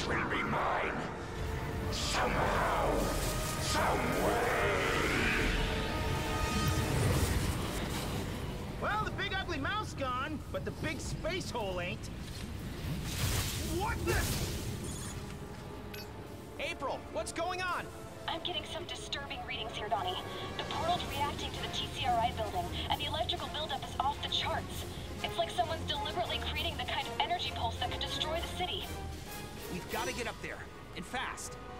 Mutants will be mine. Somehow, some way. Well, the big ugly mouse gone, but the big space hole ain't. What the? April, what's going on? I'm getting some disturbing readings here, Donnie. The portal's reacting to the TCRI building, and the electrical buildup is off the charts. It's like someone's deliberately creating the kind of energy pulse that could destroy the city. We've got to get up there, and fast.